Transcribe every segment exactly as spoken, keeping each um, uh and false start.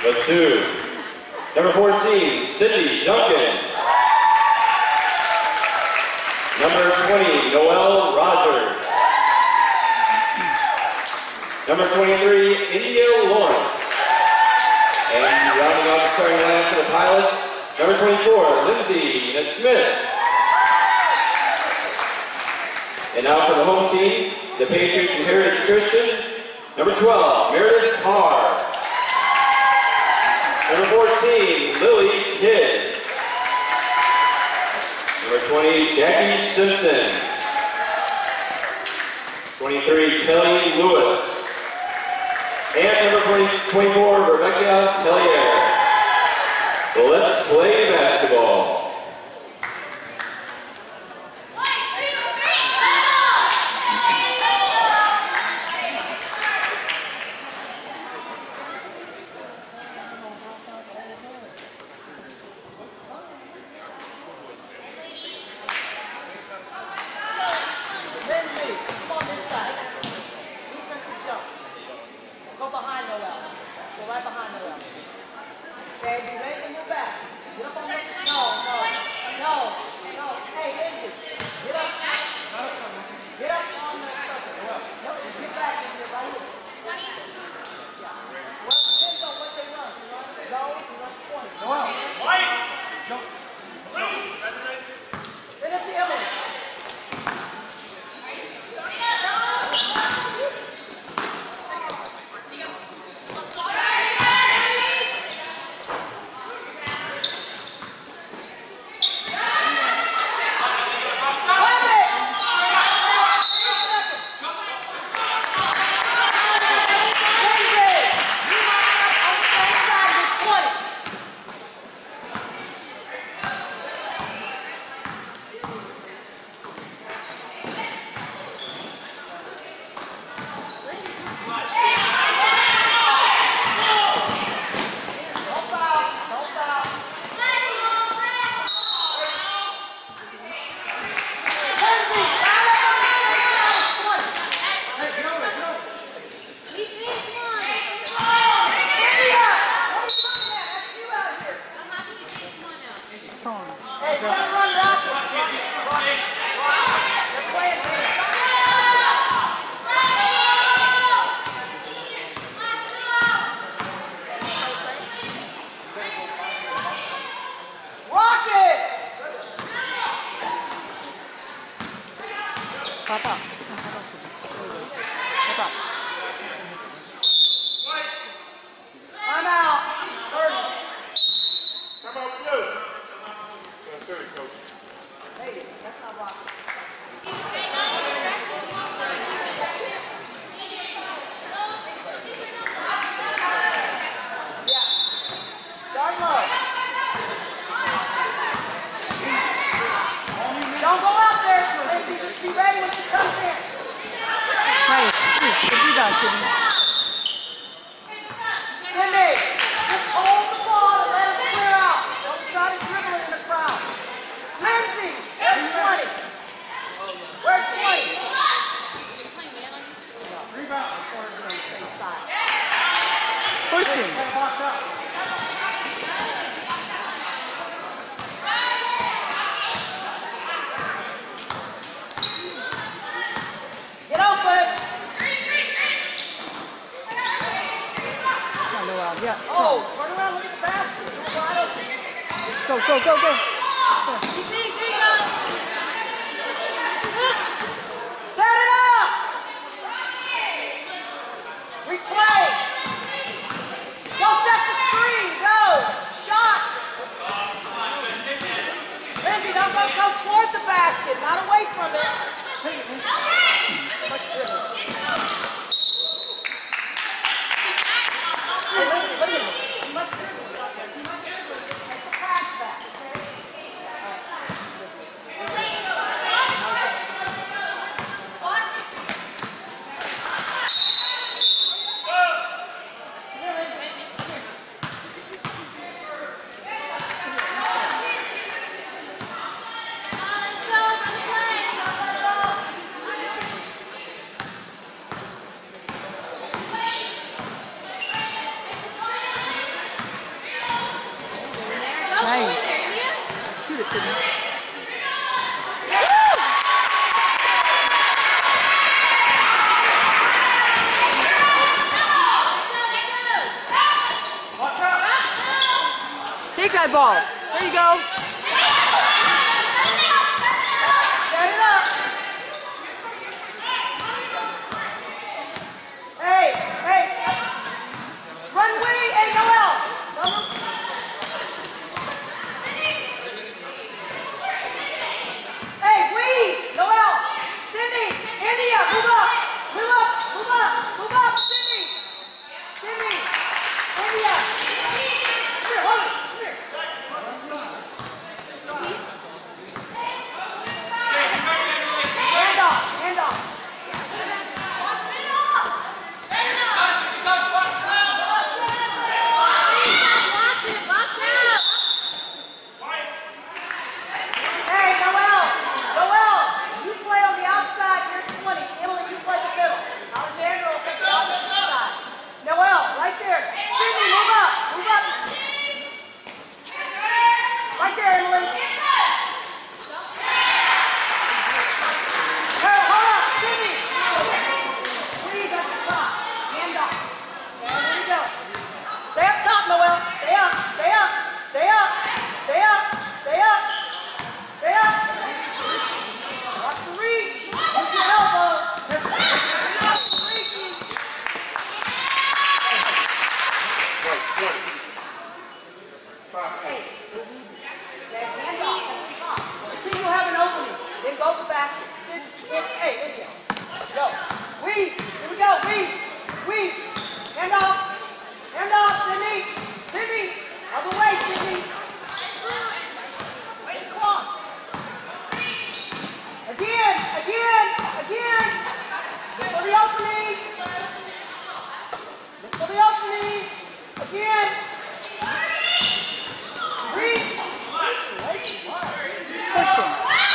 Bassoon. Number fourteen, Cindy Duncan. Number twenty, Noelle Rogers. Number twenty-three, India Lawrence. And rounding off the starting lineup for the pilots, number twenty-four, Lindsay Smith. And now for the home team, the Patriots and Heritage Christian, number twelve, Meredith Carr. Number fourteen, Lily Kidd. Number twenty, Jackie Simpson. twenty-three, Kelly Lewis. And number twenty-four, Rebecca Tellier. Well, let's play basketball. Nice. Shoot it, Sydney. Take that ball. There you go. Set it up. Hey, hey. Run away. Hey, Noel. Hey, weave. Noel. Sydney. India. Move up. Move up. Move up. Move up. Sydney. Sydney. India. Come here. Hold it. Come here. Hand off. Hand off. Hey, Noel. Noel. You play on the outside. You're twenty. Emily, you play the middle. Alexander will take the opposite side. Noel, right there. Sydney, move up. Move up. Right there, Emily. Hey, hold up. Sydney. Please at the top. Hand off. And there you go. Stay up top, Noel. Stay up. Stay up. Stay up. Stay up. Stay up. Stay up. Watch the reach. Use your elbow. Watch the reaching. Hey. Okay, hand off at the top. Until you have an opening. Then go to the basket. Sit, sit. Hey, India. Go. Weave. Here we go. Weave. Weave. Hand off. Hand off, Sydney. Sydney. Other way, Sydney. Wait across. Again. Again. Again. Look for the opening. Look for the opening. Again. Reach. Push him.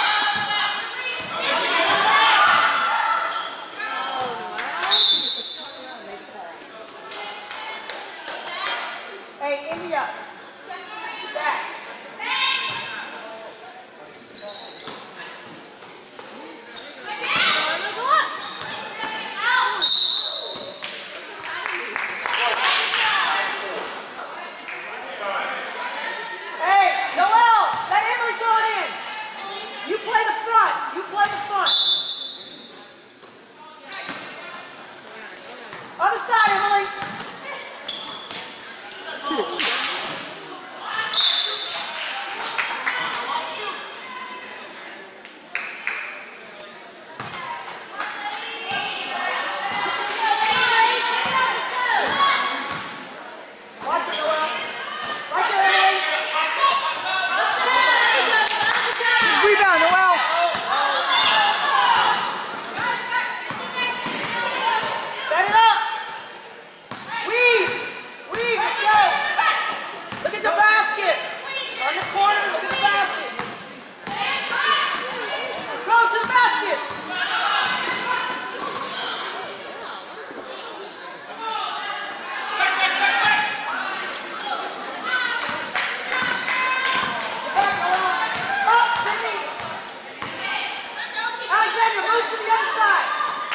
Hey, India. Stack. Hey, Noel, let Emily throw it in. You play the front. You play the front. Other side, Emily. Shoot it, shoot it. Watch it, Noel. Right there, Emily. Rebound, Noel. Set it up. Weave. Weave. Let's go. Look at the basket. Turn the corner. Look at the basket. Go to the basket. Back, Noel. Up, Sydney. Alexander, move to the other side.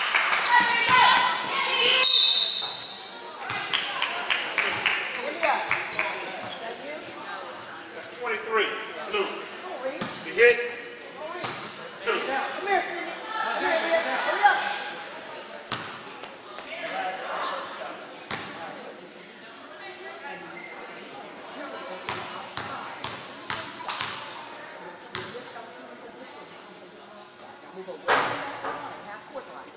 India. Is that you? That's twenty-three. Blue. Don't reach. You hit. Don't reach. Two. Come here, Sydney. Come here, India. Hurry up. Move away. Half court line.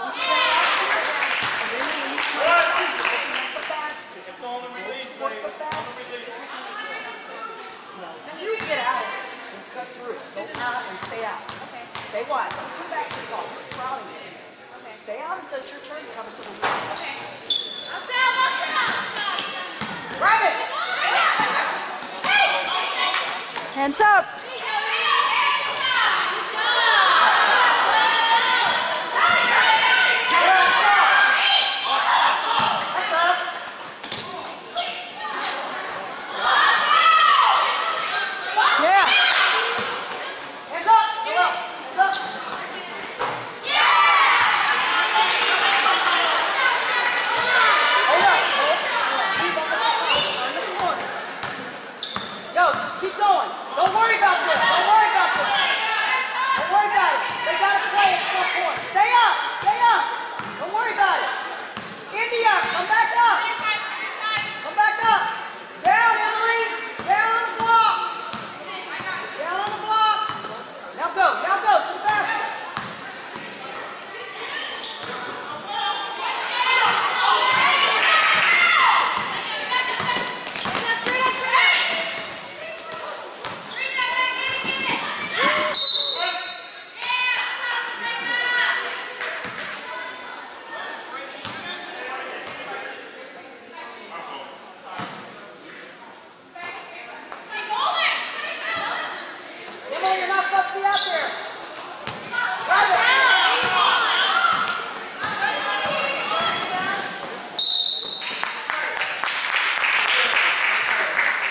It's on the release, ladies. It's on the release. You get out and cut through. Go out and stay out. Okay. Stay wide. Don't come back to the ball. Crowding you. Okay. Stay out until it's your turn to come into the lead. Okay. Grab it. Hands up. That's us.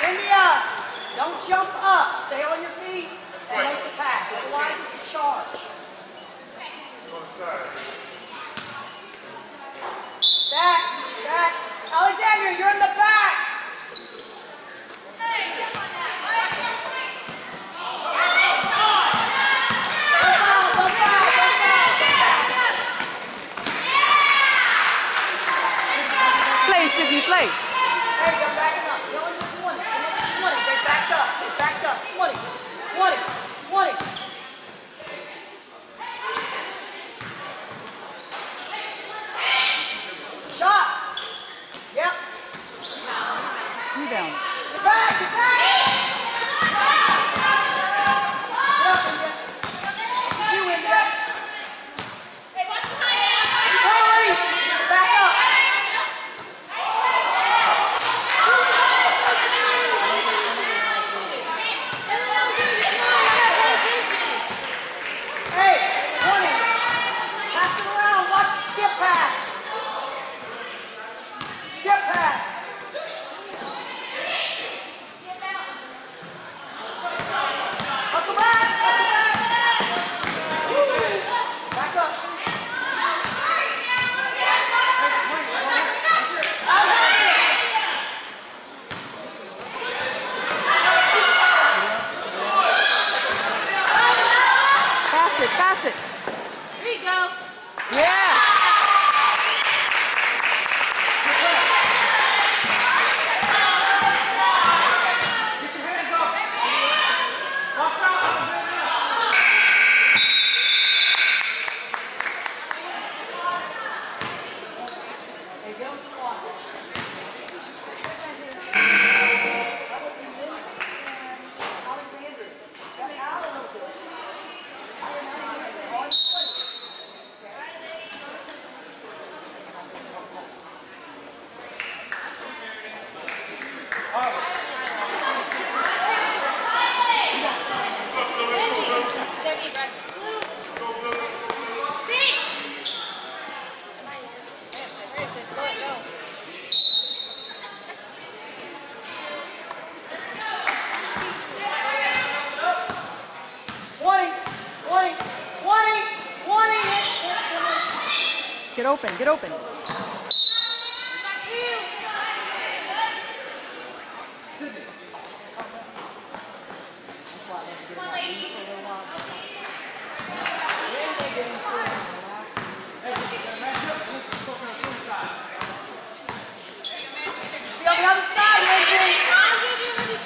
India, don't jump up. Stay on your feet and make the pass. Otherwise, it's a charge. Back, back. Alexandria, you're in the back. Play, Sydney, play. Hey, you're backing up. You're on your twenty. You're on your twenty. They backed up. They backed up. twenty, twenty, twenty. Shot. Yep. Rebound. Get back. Get back. Get up, India. It's you, India. Hurry. Back up. Hey, twenty. Pass it around. Watch the skip pass. Skip pass. Hustle back. Hustle back. Woo. Back up. Pass it, pass it. Here you go. Yeah. Hey, go squat. That would be Lindsay and Alexandria. Step out a little bit. On your foot. twenty, twenty, twenty, twenty. Get open, get open. Be on the other side, Lindsay.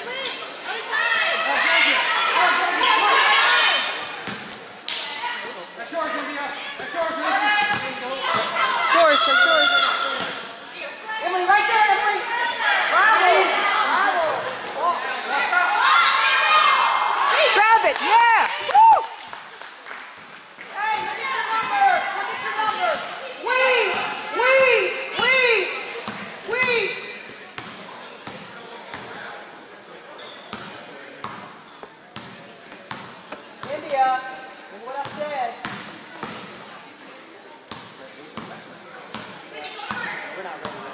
Short, so short. Emily, right there, Emily. Bravo. Bravo. Grab it, yeah. Woo! Hey, look at your numbers. Look at your numbers. Weave, weave, weave, weave. India, here's what I said. We're not ready.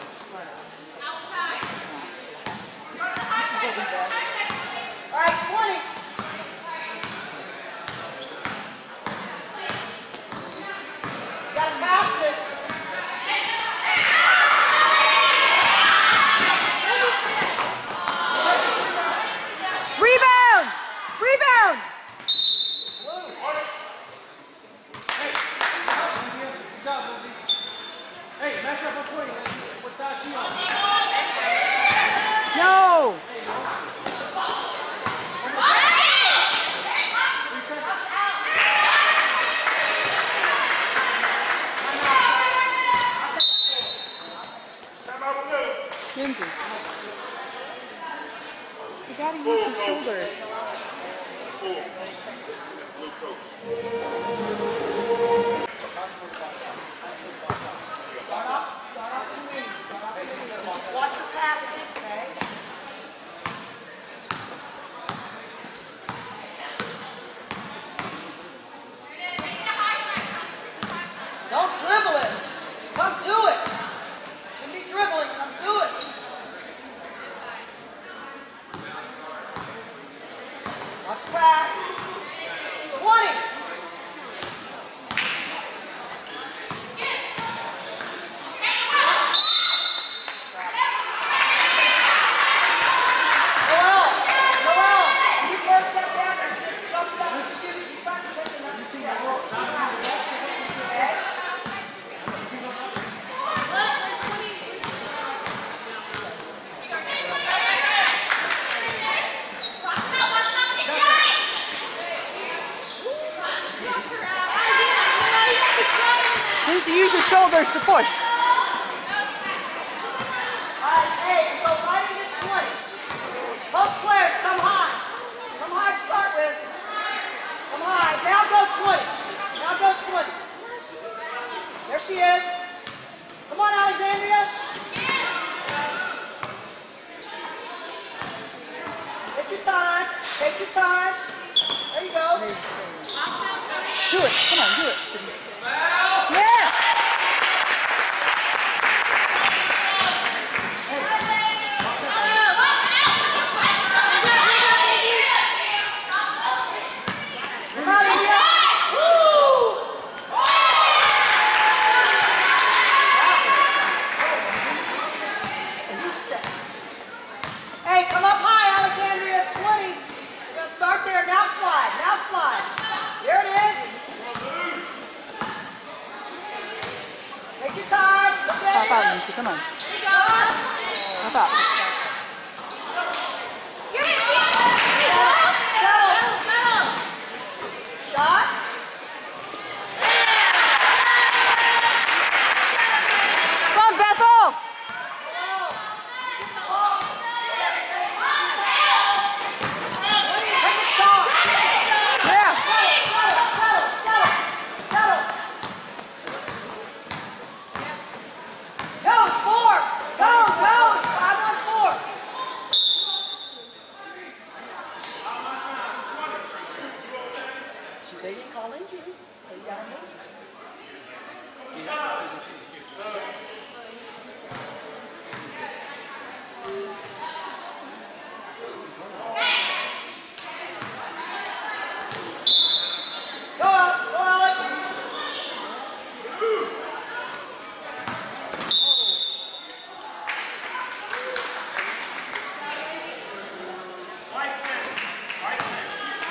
This is what we best. All right, twenty. Gotta pass it. Rebound! Rebound! Hey, match up on twenty. What side she on? No! Lindsay. You gotta use your shoulders. Watch your passes, okay? Don't dribble it. Come to it. Shouldn't be dribbling. Come to it. pass. twenty. Noel, Noel, you first step down there, just jumps up and shoots. You try to take another step. Okay? Lindsay, use your shoulders to push. All right, hey, go right into twenty. Both players, come high. Come high to start with. Come high. Now go twenty. Now go twenty. There she is. Come on, Alexandria. Take your time. Take your time. There you go. Do it. Come on, do it. Yeah. Come on, India. Woo! Hey, come up high, Alexandria. twenty. You're going to start there. Now slide. Now slide. There it is. Take your time. Look at Pop out, it. Lindsay. Come on. Shot. Pop out. Settle. Shot. Come on, Bethel. Take it shot. Yeah. Settle, settle, settle, settle. Goes four. Goes, goes. Five on four. They didn't call injury, so you gotta move. Go out, go out. Right ten. Right ten.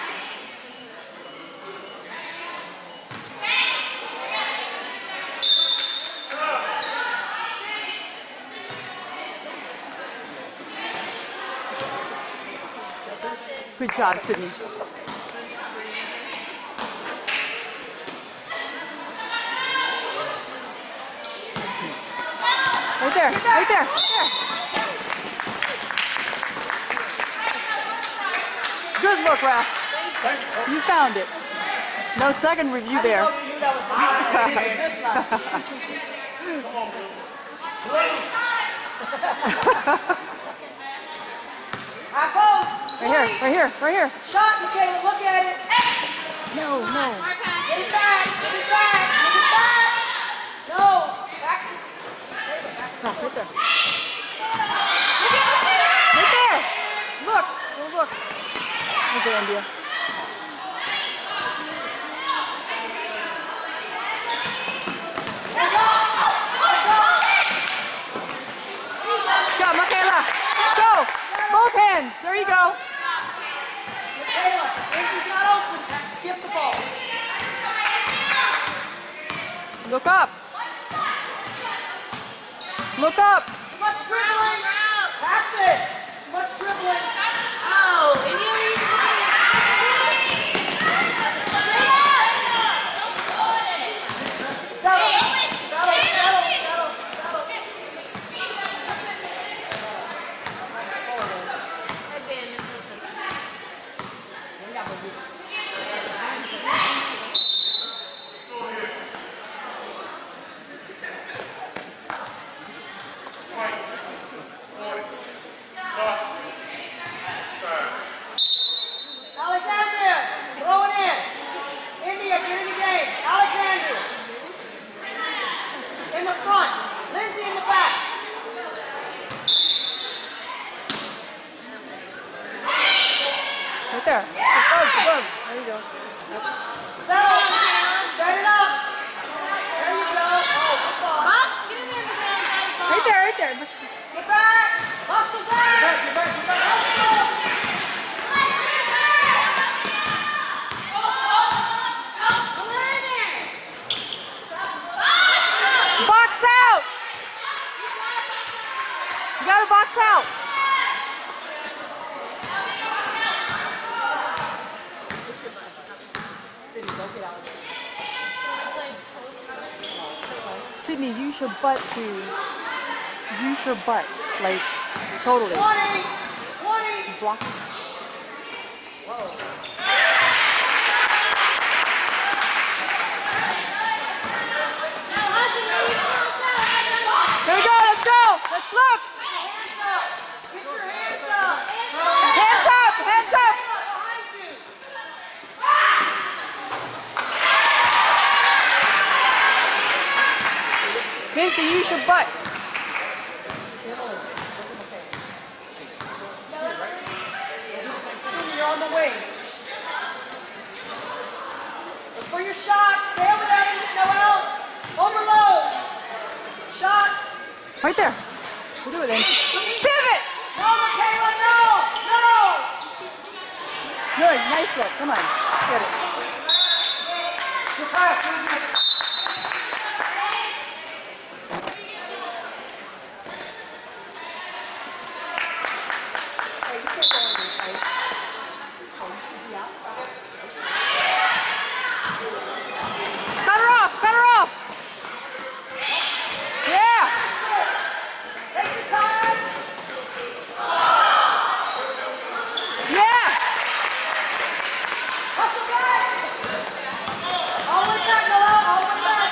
Good job, Sydney. Right there, right there, right there. Good look, Ralph. You found it. No second review there. I knew that was mine. This line. High post. Right here, right here, right here. Shot, Michaela, look at it. No, no. Get it back, get it back, get it back. No, back. No, right there. Right there. Look, oh, look. Okay, India. Go, Michaela. Go. Both hands. There you go. Michaela, Lindsay's not open. Skip the ball. Look up. Look up. Too much dribbling. Pass it. Too much dribbling. Oh, and you were using Settle, settle, settle, settle, settle. Right there. Above, above. There you go. Settle. Set it up. There you go. Oh, good ball. Box, get in there, man. Right there, right there. Get back. Hustle back. Get back, get back. Hustle. Pull her in there. Box out. You gotta box out. Sydney, use your butt to use your butt, like totally. twenty. twenty. Block. There we go. Let's go. Let's look. Hands up. Get your hands up. Hands up. Hands up. Behind you. Vincy, use your butt. You're on the wing. Look for your shot. Stay over there, Noel. Overload. Shot. Right there. We'll do it then. Pivot. No, Michaela, no. No. Good. Nice look. Come on. Get it. Good pass, Lindsay. Hey, you can't go in your place. Oh, you should be outside. Cut her off. Cut her off. Yeah. Take your time. Yeah. Hustle back. All the way back, Noel. All the way back.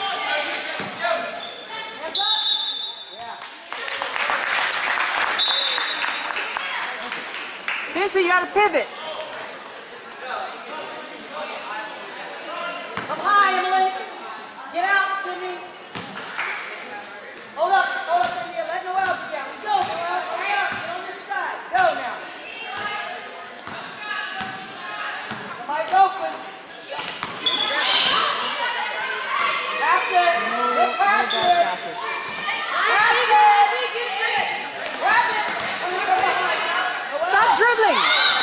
Hands up. Yeah. Vincy, you gotta pivot. Come high, Emily. Get out, Sydney. Hold up. Hold up, India. Let Noel get down. Let's go, Noel. Hurry up. Get on this side. Go now. Somebody's open. Pass it. Good pass it. Pass it. Grab it. Noel. Stop dribbling.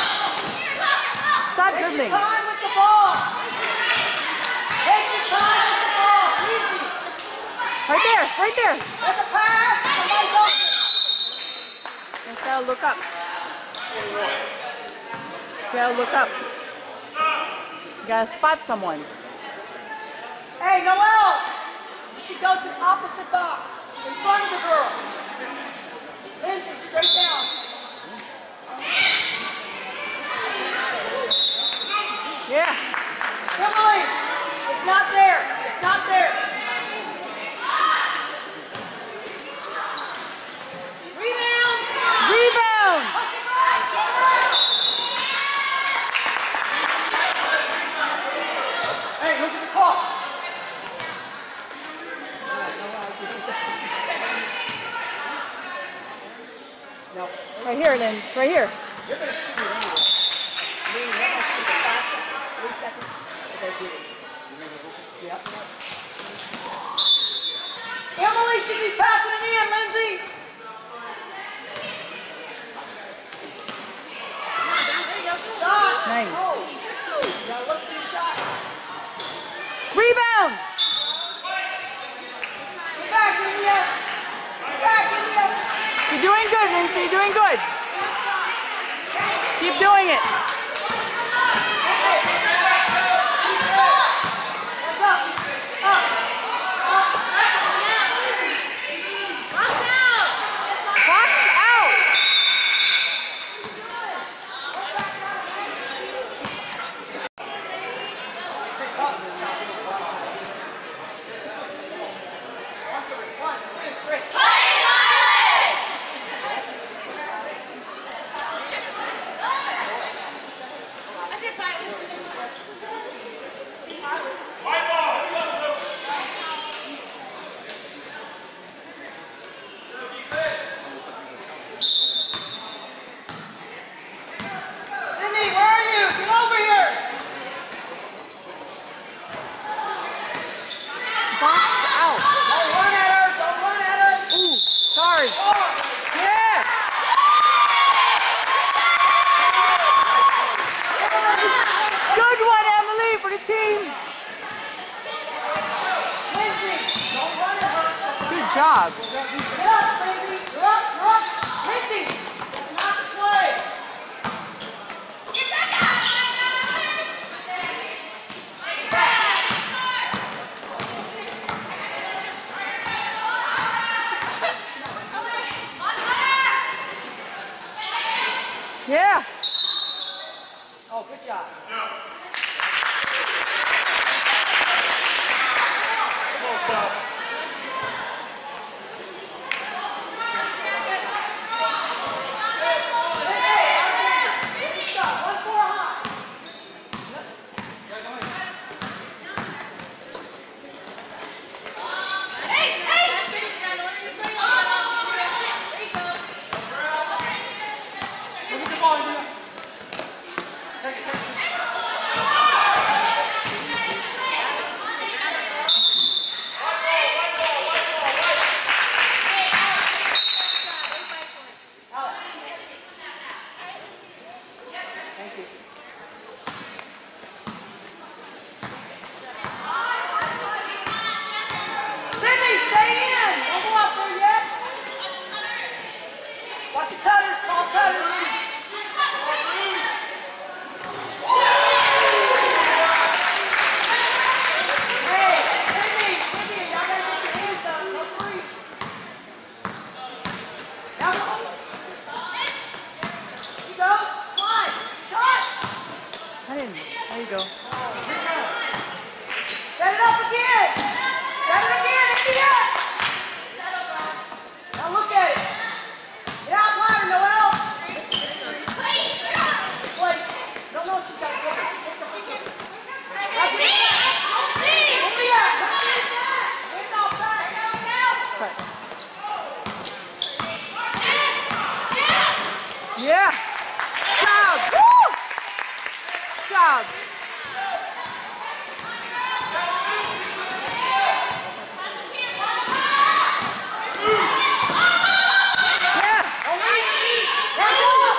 Stop Take your dribbling. time with the ball. Take your time with the ball. Easy. Right there. Right there. Let the pass. Somebody's open. Just gotta look up. Just gotta look up. You gotta spot someone. Hey, Noel. You should go to the opposite box. In front of the girl. Lindsay, straight down. Yeah. Emily, it's not there. It's not there. Rebound. Rebound. Hustle back. Get back. Hey, look at the clock. No. Right here, Linz. Right here. You're going to shoot it anyway. I mean, you're going to shoot it five seconds, three seconds. Okay, get it. Yep. Emily should be passing it in, Lindsay. Shot. Nice. Oh. You gotta look for your shot. Rebound. Get back, India. Get back, India. You're doing good, Lindsay. You're doing good. Keep doing it. Hands up. Up. Up. Box out. Box out. One, two, three. Yeah. Oh, good job. Close up. Look at the ball, India. Take it, take it. Thank you. Sydney, stay in. Don't go out there yet. Watch your cutters, ball cutters. Hey, Sydney, Sydney, y'all gotta get your hands up. No free. Now go. Here you go. Slide. Shot. I didn't. There you go. Set it up again. Set it again. India. Now look at it. Get out line, Noel. Place. No, no, she's got to go. That's it. India, come on in back. Hands off back. Cut. Yeah. Job. Woo! Job. Yeah. Hands up.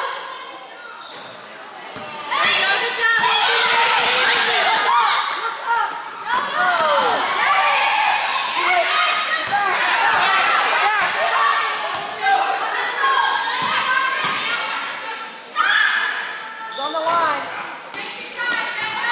It's on the line.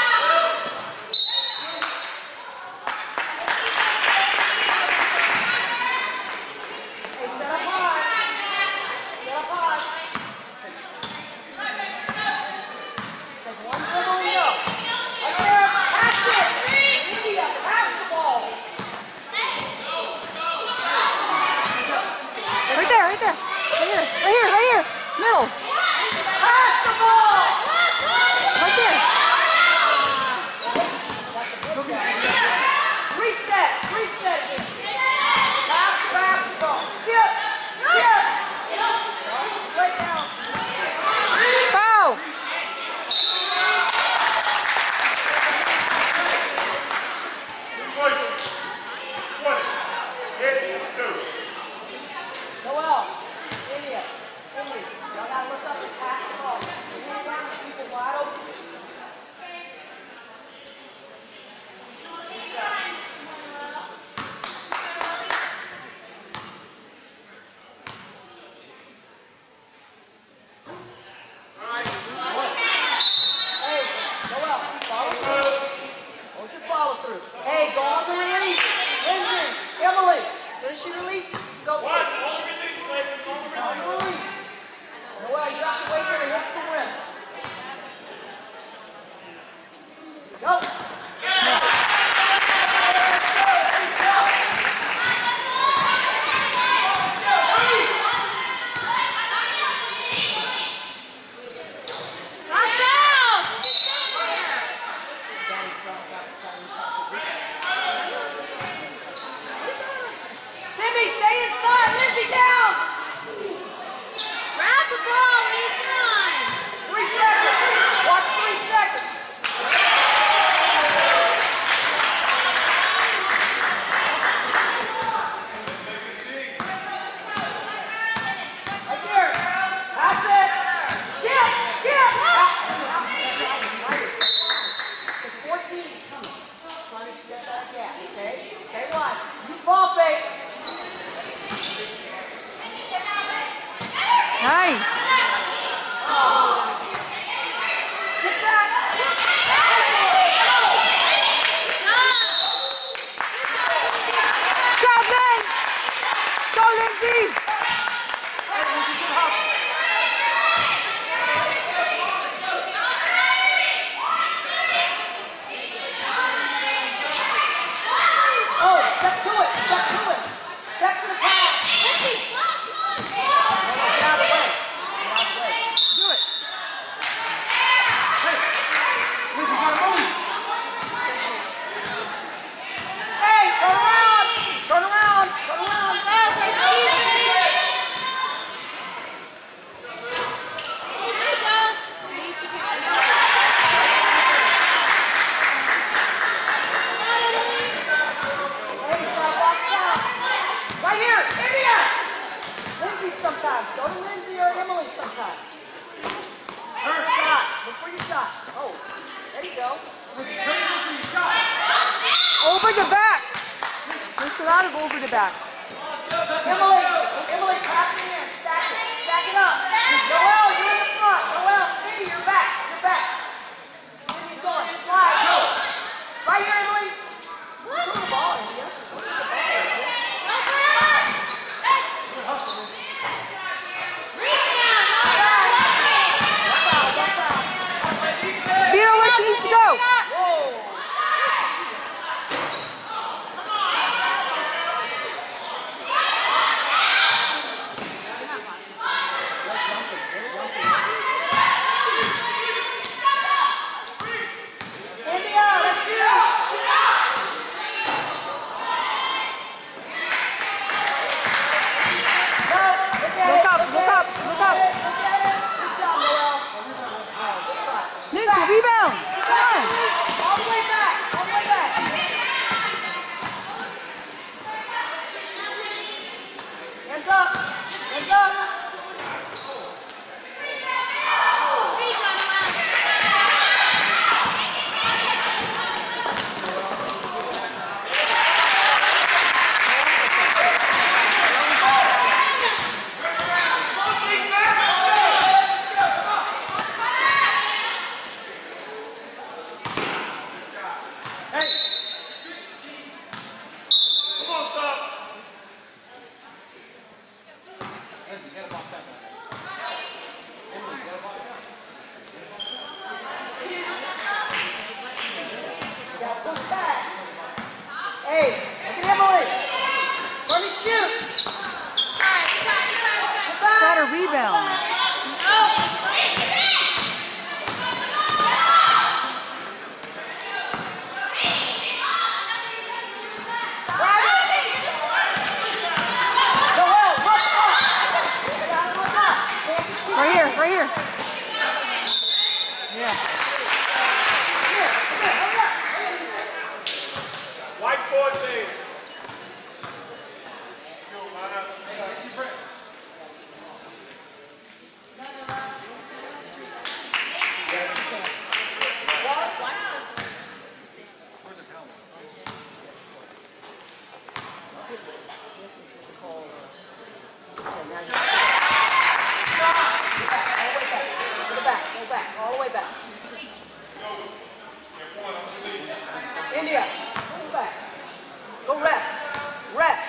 your shot. Oh, there you go. Over the back. There's a lot of over the back. Emily, Emily, pass it in. Stack it. Stack it up. Noel, you're in the front. Noel, Cindy, you're back. You're back. Cindy's going. Slide. Go. Right here, Emily. Throw the ball in here. Throw the ball in here. Vito, where she needs to go. Rebound! Come on! All the way back! All the way back! Hands up! Hands up! Hey, look at Emily. Let me shoot. Got a rebound. Right here, right here. Yeah. White fourteen. All the way back. India, go back. Go rest. Rest.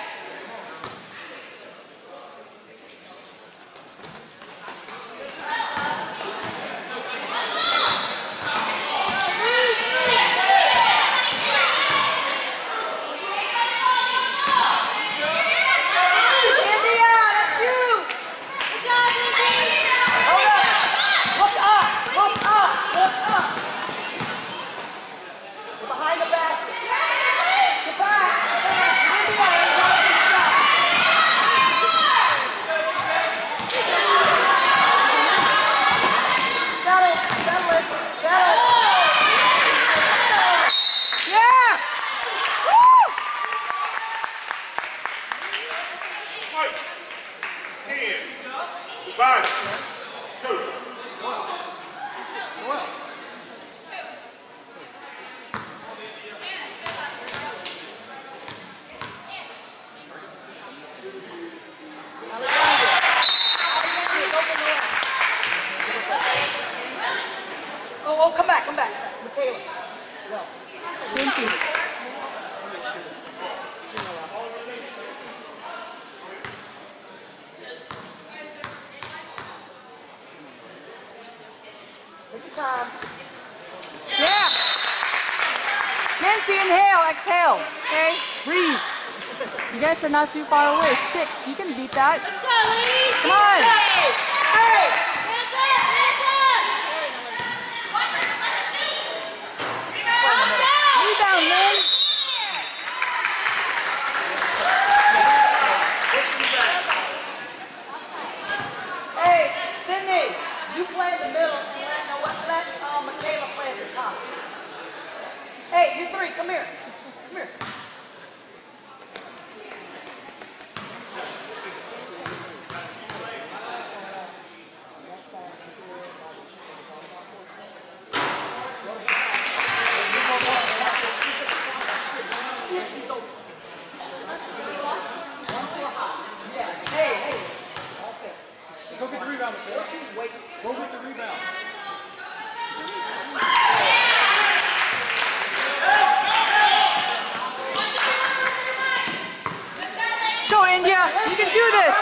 Oh, oh, come back, come back. Michaela. Go. Thank you. Take your time. Yeah. Nancy, inhale, exhale. Okay? Breathe. You guys are not too far away. Six. You can beat that. Let's go, ladies. Come on. Hey! Hands up, hands up. Box out. Rebound, Lynn. Hey, Sydney, you play in the middle and let, no, let uh, Michaela play at the top. Hey, you three, come here. Come here. with the rebound. Let's go, India. You can do this.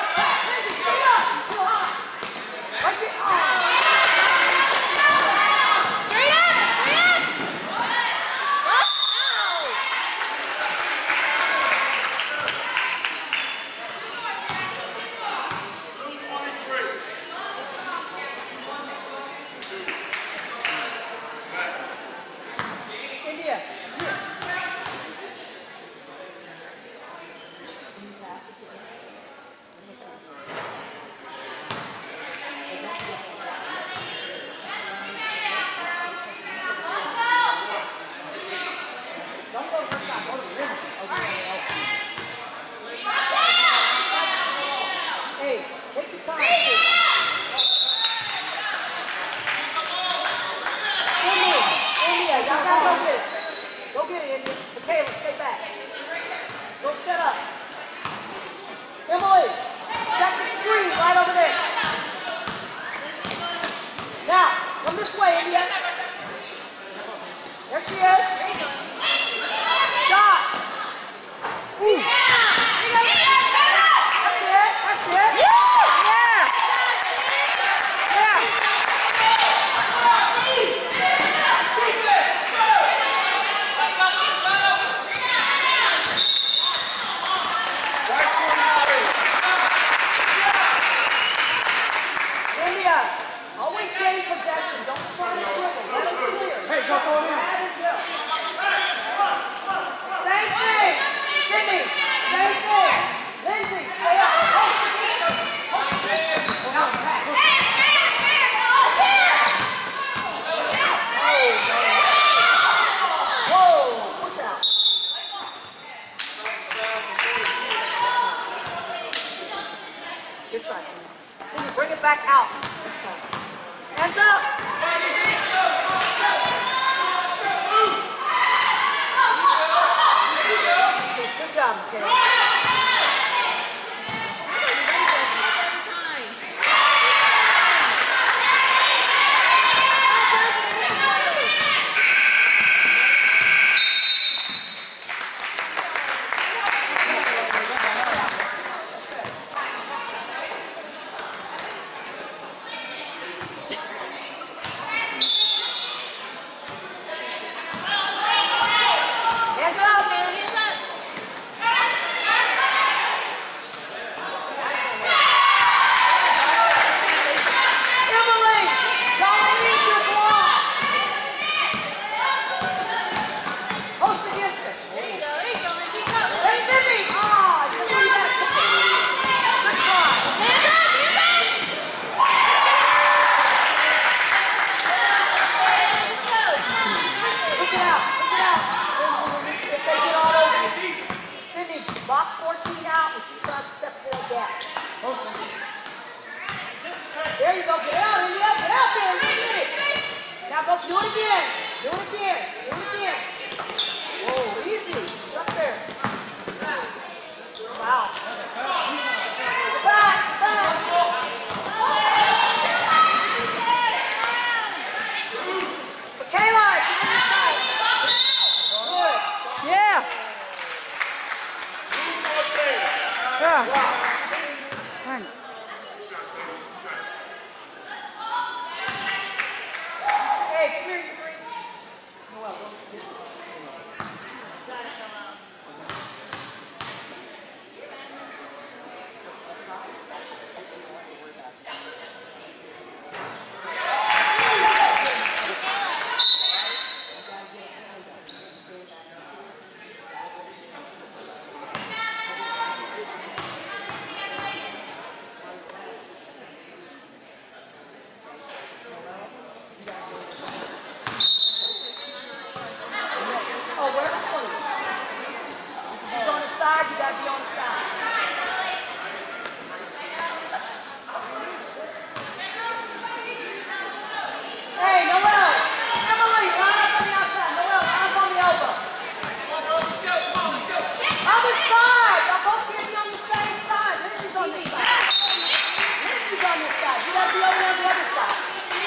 on this side. You gotta be over on the other side.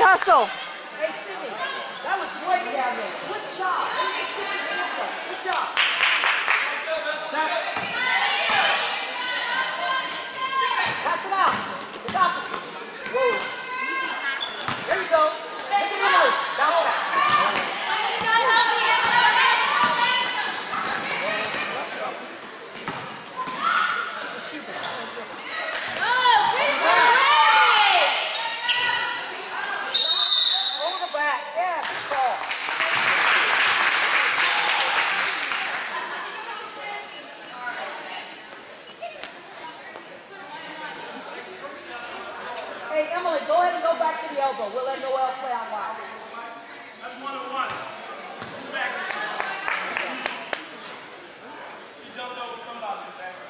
hustle. Hey, Sydney, that was great down there. Good job. Just get your hands up. Good job. Pass it out. It's opposite. Whoa. There you go. Take it in there. Down back. Over the back. Yeah, good call. Hey, Emily, go ahead and go back to the elbow. We'll let Noel play out wide. That's one on one. Back. She jumped over somebody.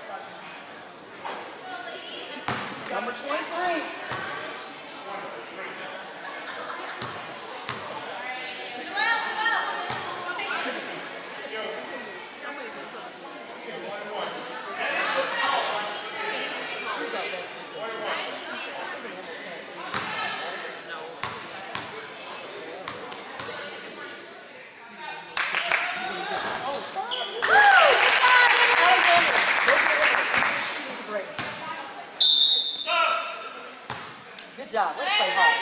Number twenty-three. Good job. Let's play hard.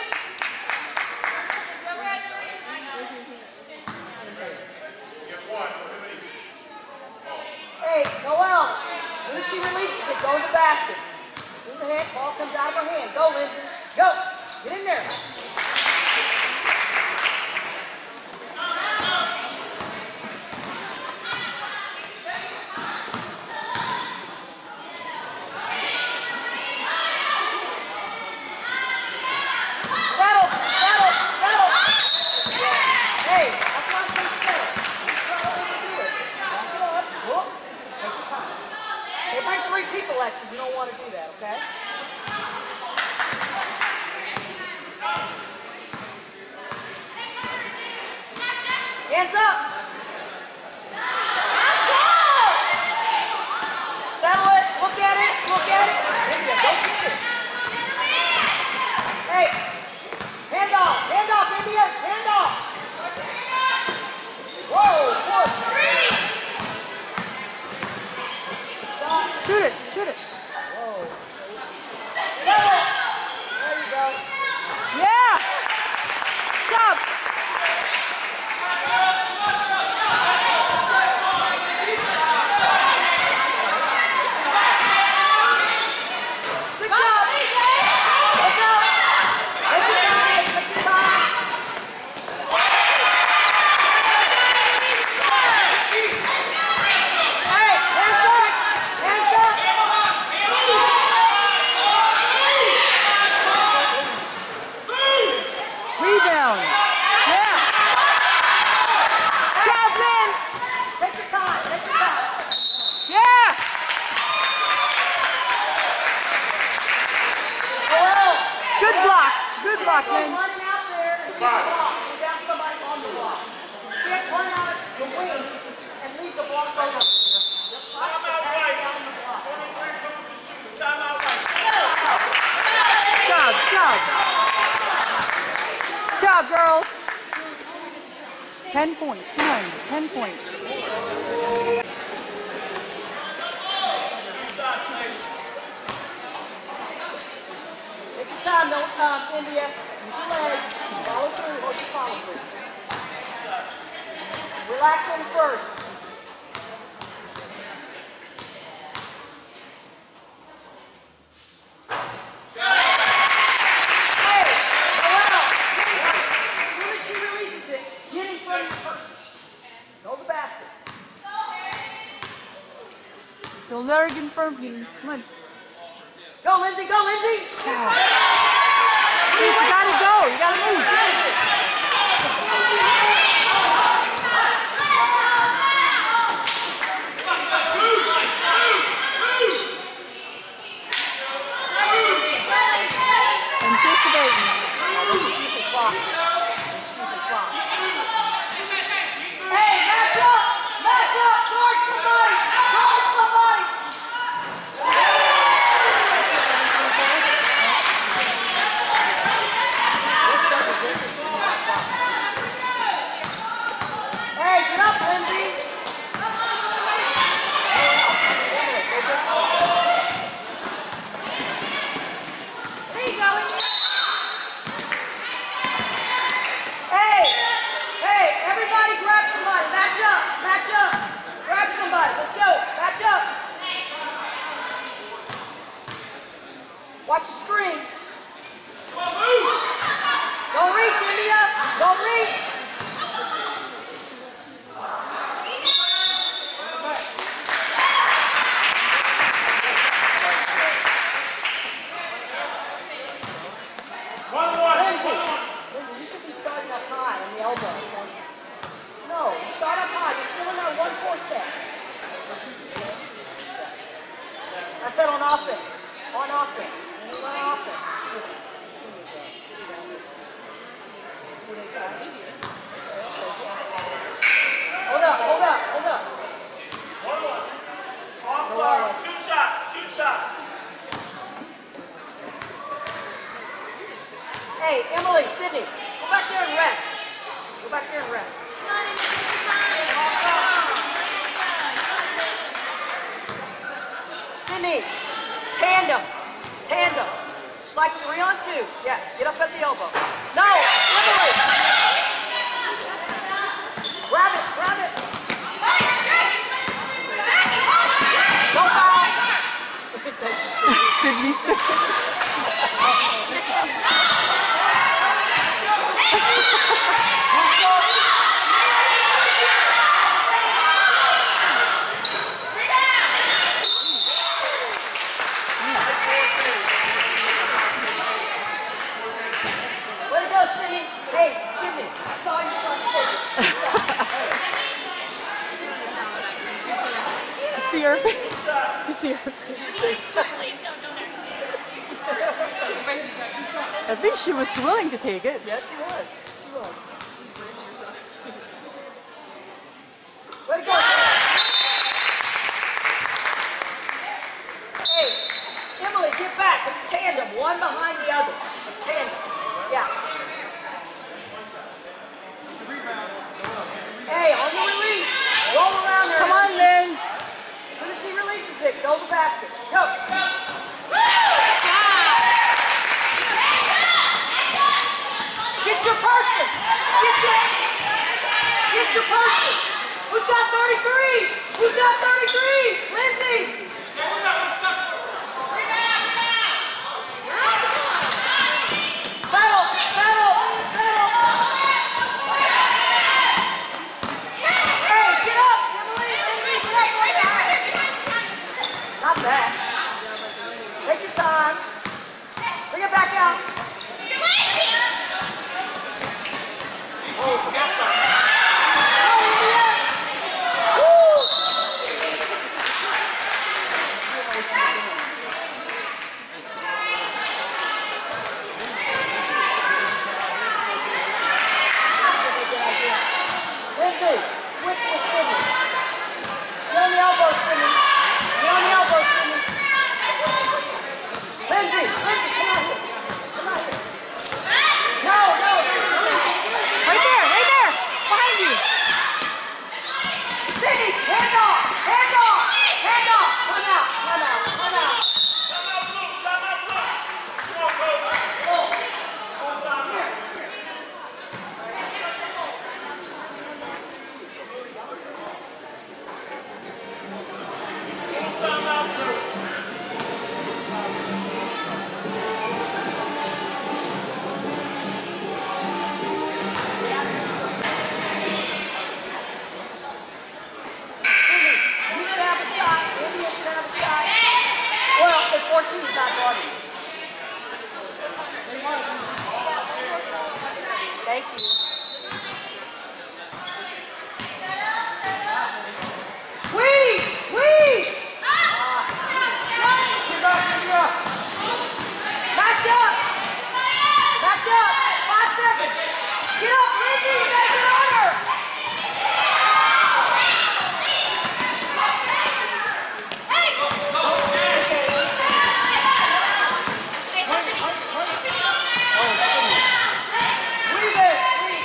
Hey, Noel, as soon as she releases it, go in the basket. As soon as the hand, ball comes out of her hand. Go, Lindsay. Go. Get in there. Settle, settle, settle. Hey, that's not so settle. You try to do it. Back it up. Whoop. Take your time. They bring three people at you. You don't want to do that, okay? Hands up. Settle it. Look at it. Look at it. There you go. Don't kick it. Hey. Hand off. Hand off, India. Hand off. Whoa. Push. Shoot it, shoot it. Whoa. Settle. There you go. Yeah. Stop. Good job. Look out. Take your time. Take your time. Hey, hands up. Hands up. Rebound. Yeah. Job, Linz. Take your time. Take your time. Yeah. Noel. Good blocks. Good blocks, Go Linz. running out there and get the block. You got somebody on the block. You can't run out of the wings and leave the block right up. Timeout right. twenty-three moves to shoot. Timeout right. Job, job. Job, girls. Ten points. Come on. Ten points. Take your time, no um, India. Use your legs. Follow through. Hold your follow through. Relax on the first. Hey, Noel. As soon as she releases it, get in front of the first. Go to the basket. Don't let her get in front of you, Linz. Come on. Go, Lindsay. Go, Lindsay. You gotta go. You gotta move. Anticipating. She's a clock. She's a clock. Hey, match up! Match up! Guard somebody! Guard somebody! Good Watch the screen. Don't reach, India. Don't reach. Lindsay, Lindsay, you should be starting up high on the elbow. No, you start up high. You're still in that one four set. I said on offense. On offense. On offense. Hold up, hold up, hold up. One more. I'm sorry. Two shots, two shots. Hey, Emily, Sydney, go back there and rest. Go back there and rest. Sydney, tandem, tandem. Just like three on two. Yeah, get up at the elbow. No, Emily. Grab it, grab it. Don't foul. Sydney says. Way to go, Sydney. Hey, Sydney, I saw you trying to take it. You see her face? You see her face? I think she was willing to take it. Yes, she was. She was. Way to go, Sydney. Hey, Emily, get back. It's tandem, one behind the other. It's tandem. Yeah. Hey, on the release, roll around her. Come on, Linz. As soon as she releases it, go to the basket. Go. Get your person. Get your, get your person. Who's got thirty-three? Who's got thirty-three? Lindsay. Settle, settle, settle. Hey, get up, Emily. Emily, get up, right now. Not bad. Take your time. Bring it back out. Oh, forget something. Lindsay, switch with Sydney. You're on the elbow, Sydney. You're on the elbow, Sydney. Lindsay, Lindsay, come on here. Come on here. No, no. Right there, right there. Behind you. Sydney, hand off, hand off, hand off. Come out, come out, come out. Time out, blue. Time out, blue. Come on, bro. One time out. One time out, blue. Sydney, you should have a shot. India should have a shot. Well, if fourteen's not guarding. Thank you. Weave! Weave! Match up! Match up! Five seconds! Get up, Lindsay! You gotta get on her! Weave it! Weave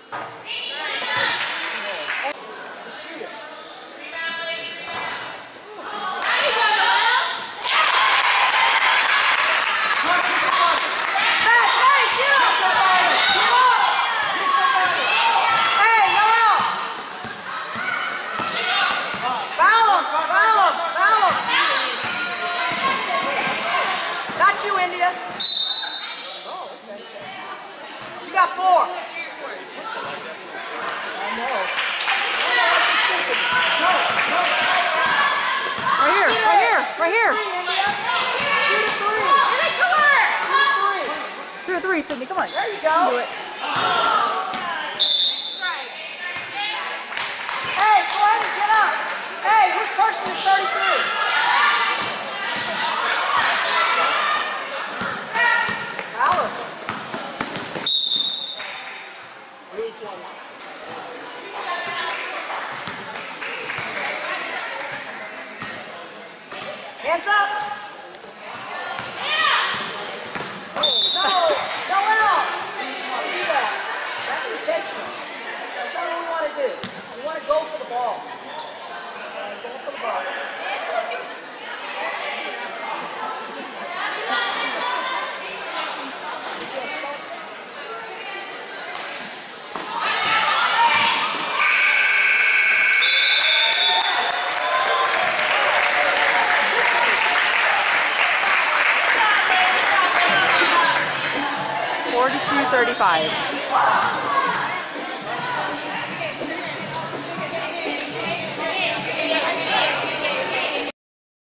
Four. Right here, right here, right here. Two or three, Sydney, come on. There you You go. can do it. Hey, go ahead and get up. Hey, whose person is thirty-three? Fowler. Hands up. No, Noel. Don't do that. That's intentional. That's not what we want to do. We want to go for the ball. Go for the ball. forty-two thirty-five.